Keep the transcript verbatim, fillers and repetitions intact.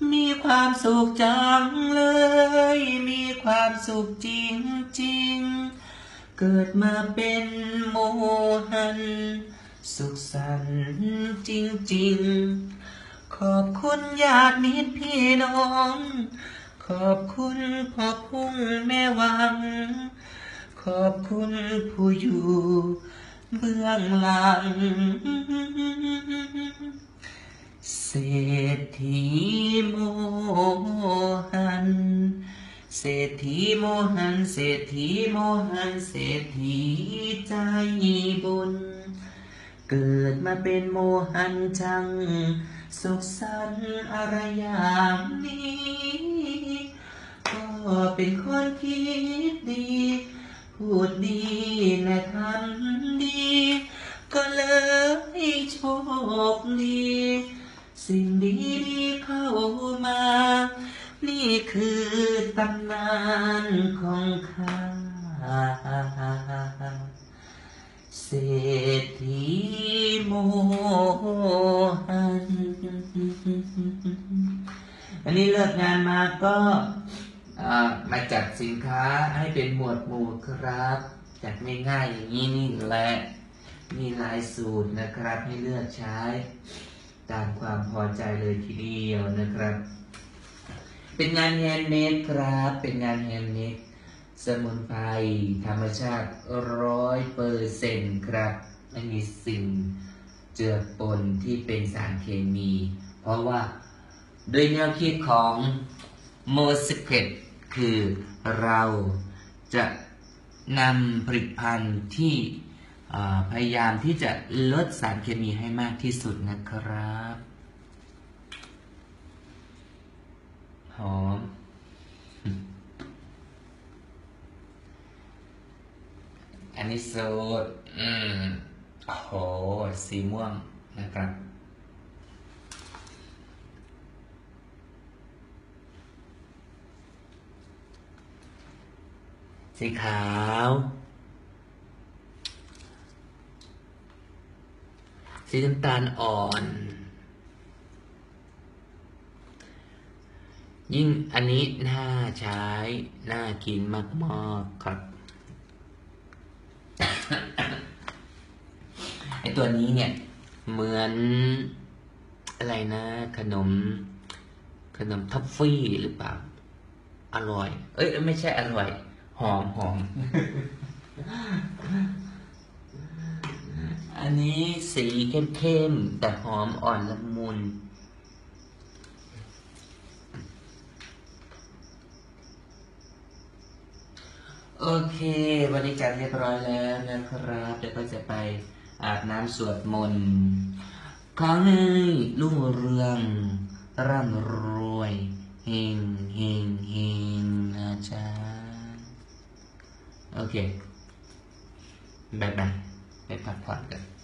มีความสุขจังเลย มีความสุขจริงจริงเกิดมาเป็นโมหันสุขสันต์จริงๆขอบคุณญาติมิตรพี่น้องขอบคุณพ่อพุ่งแม่วังขอบคุณผู้อยู่เบื้องหลังเศรษฐีโมหันเศรษฐีโมหันเศรษฐีโมหันเศรษฐีใจบุญเกิดมาเป็นโมหันจังสุขสันต์อะไรอย่างนี้ก็เป็นคนคิดดีพูดดีและทำดีก็เลยโชคดีสิ่งดีดีเข้ามานี่คือตำนานของข้าเศรษฐีโมหันอันนี้เลิกงานมาก็มาจัดสินค้าให้เป็นหมวดหมู่ครับจัดง่ายๆอย่างนี้นี่แหละมีหลายสูตรนะครับให้เลือกใช้ตามความพอใจเลยทีเดียวนะครับเป็นงานแฮนด์เมดครับเป็นงานแฮนด์เมดสมุนไพรธรรมชาติร้อยเปอร์เซ็นต์ครับไม่มีสิ่งเจือปนที่เป็นสารเคมีเพราะว่าโดยแนวคิดของโมสเกตคือเราจะนำผลิตภัณฑ์ที่พยายามที่จะลดสารเคมีให้มากที่สุดนะครับหอมอันนี้สูตรอืมโอ้โหสีม่วงนะครับสีขาวสีน้ำตาลอ่อนยิ่งอันนี้น่าใช้น่ากินมากๆครับ ไอตัวนี้เนี่ยเหมือนอะไรนะขนมขนมทัฟฟี่หรือเปล่าอร่อยเอ้ยไม่ใช่อร่อยหอมหอม อันนี้สีเข้มๆแต่หอมอ่อนละมุนโอเควันนี้จัดเรียบร้อยแล้วนะครับเดี๋ยวก็จะไปอาบน้ำสวดมนต์ขอให้รุ่งเรืองร่ำรวยเฮงเฮงเฮงนะจ๊ะโอเคบ๊ายบายไปพักผ่อนกัน